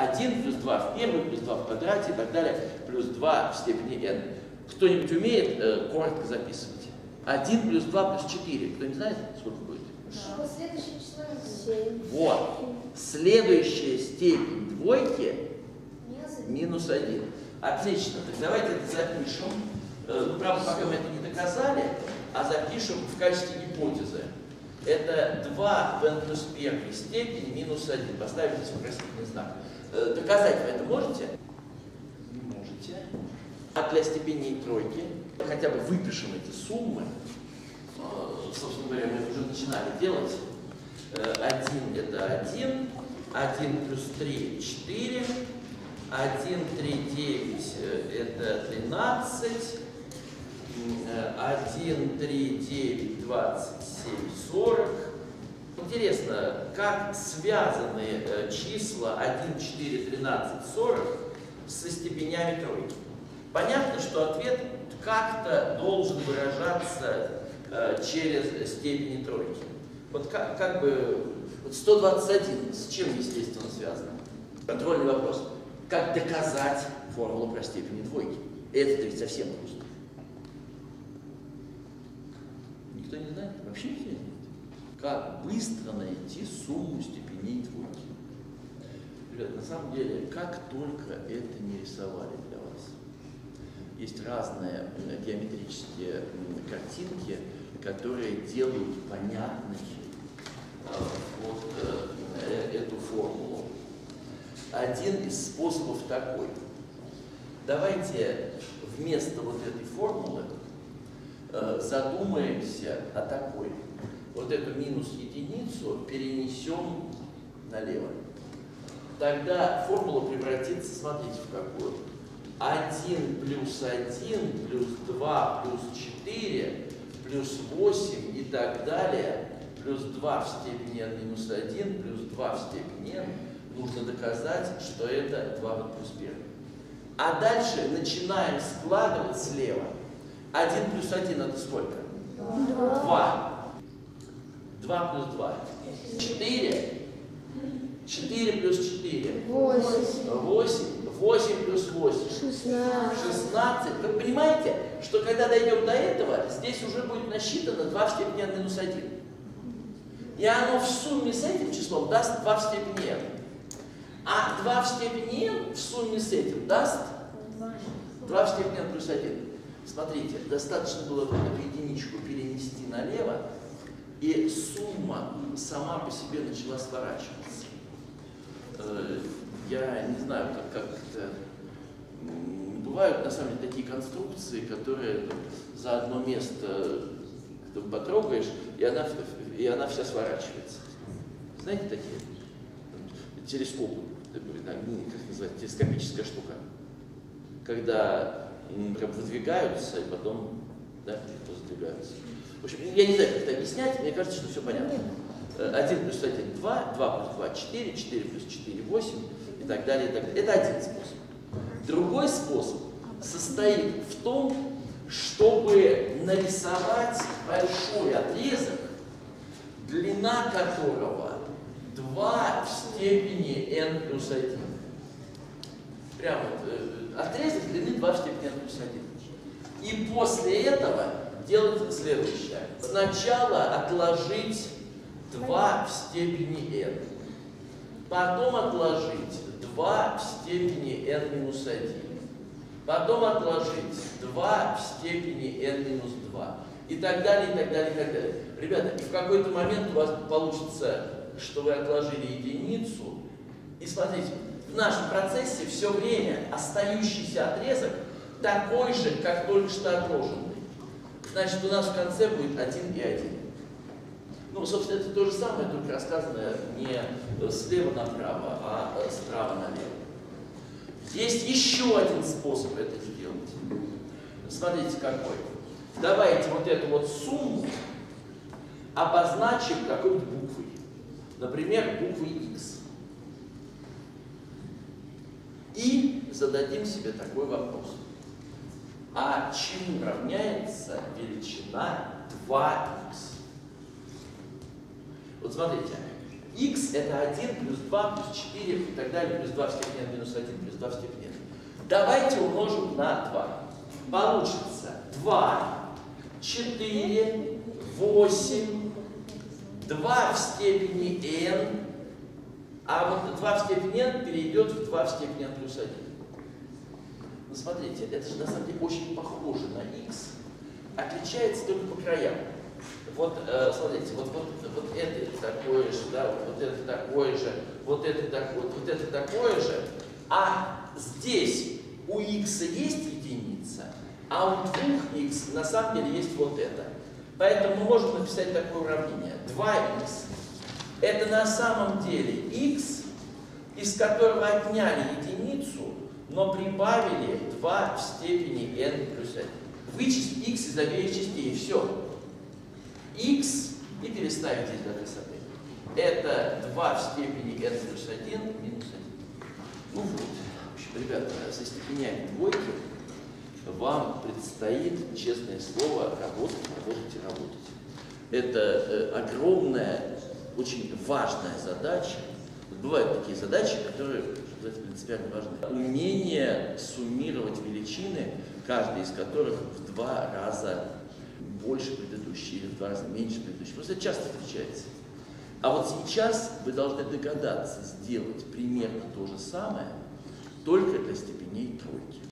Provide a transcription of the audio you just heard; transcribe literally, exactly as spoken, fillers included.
один плюс два в первой, плюс два в квадрате и так далее, плюс два в степени n. Кто-нибудь умеет э, коротко записывать? один плюс два плюс четыре. Кто не знает, сколько будет? Да. Следующее число семь. Вот. Следующая степень двойки минус один. Отлично. Так давайте это запишем. Ну, правда, пока мы это не доказали, а запишем в качестве гипотезы. Это два в n плюс первой степени минус один. Поставим здесь вопросительный знак. Доказать вы это можете? Не можете. А для степеней тройки хотя бы выпишем эти суммы. Собственно говоря, мы уже начинали делать. один это один, один плюс три четыре, один, три, девять это тринадцать, один, три, девять, двадцать семь, сорок. Интересно, как связаны числа один, четыре, тринадцать, сорок со степенями тройки? Понятно, что ответ как-то должен выражаться э, через степени тройки. Вот как, как бы вот сто двадцать один с чем, естественно, связано? Контрольный вопрос. Как доказать формулу про степени двойки? Это ведь совсем просто. Никто не знает? Вообще никто не знает. Как быстро найти сумму степеней двойки? Ребят, на самом деле, как только это не рисовали для вас. Есть разные геометрические картинки, которые делают понятной вот эту формулу. Один из способов такой. Давайте вместо вот этой формулы задумаемся о такой. Вот эту минус единицу перенесем налево. Тогда формула превратится, смотрите, в какую. один плюс один плюс два плюс четыре плюс восемь и так далее, плюс два в степени n минус один плюс два в степени n, нужно доказать, что это два в n плюс один. А дальше начинаем складывать слева. один плюс один это сколько? два. два плюс два. четыре. четыре плюс четыре. восемь. восемь плюс восемь. шестнадцать. Вы понимаете, что когда дойдем до этого, здесь уже будет насчитано два в степени n минус один. И оно в сумме с этим числом даст два в степени n. А два в степени n в сумме с этим даст два в степени n плюс один. Смотрите, достаточно было вот эту единичку перенести налево, и сумма сама по себе начала сворачиваться. Я не знаю, как, как это... Бывают, на самом деле, такие конструкции, которые там, за одно место там, потрогаешь, и она, и она вся сворачивается. Знаете такие? Телескоп, как называется, телескопическая штука. Когда прям выдвигаются, и потом да, задвигаются. В общем, я не знаю, как это объяснять, мне кажется, что все понятно. один плюс один – два, два плюс два – четыре, четыре плюс четыре – восемь и так далее, и так далее. Это один способ. Другой способ состоит в том, чтобы нарисовать большой отрезок, длина которого два в степени n плюс один. Прямо вот, отрезок длины два в степени n плюс один. И после этого делать следующее. Сначала отложить два в степени n. Потом отложить два в степени n минус один. Потом отложить два в степени n минус два. И так далее, и так далее, и так далее. Ребята, и в какой-то момент у вас получится, что вы отложили единицу. И смотрите, в нашем процессе все время остающийся отрезок такой же, как только что отложенный. Значит, у нас в конце будет один и один. Ну, собственно, это то же самое, только рассказано не слева направо, а справа налево. Есть еще один способ это сделать. Смотрите, какой. Давайте вот эту вот сумму обозначим какой-нибудь буквой. Например, буквой X. И зададим себе такой вопрос. А чему равняется величина два икс? Вот смотрите, Х это один плюс два плюс четыре и так далее, плюс два в степени n минус один плюс два в степени n. Давайте умножим на два. Получится два, четыре, восемь, два в степени n, а вот два в степени n перейдет в два в степени n плюс один. Ну, смотрите, это же на самом деле очень похоже на x, отличается только по краям. Вот, э, смотрите, вот, вот, вот это такое же, да, вот, вот это такое же, вот это, так, вот, вот это такое же, а здесь у x есть единица, а у двух х на самом деле есть вот это. Поэтому мы можем написать такое уравнение. два х это на самом деле x, из которого отняли единицу, но прибавили два в степени n плюс один. Вычесть x из обеих частей, и все. X и переставить здесь для красоты. Это два в степени n плюс один минус один. Ну вот, в общем, ребята, со степенями двойки вам предстоит, честное слово, работать, работать и работать. Это э, огромная, очень важная задача. Бывают такие задачи, которые, что называется, принципиально важны. Умение суммировать величины, каждая из которых в два раза больше предыдущей или в два раза меньше предыдущей. Просто это часто встречается. А вот сейчас вы должны догадаться сделать примерно то же самое, только для степеней тройки.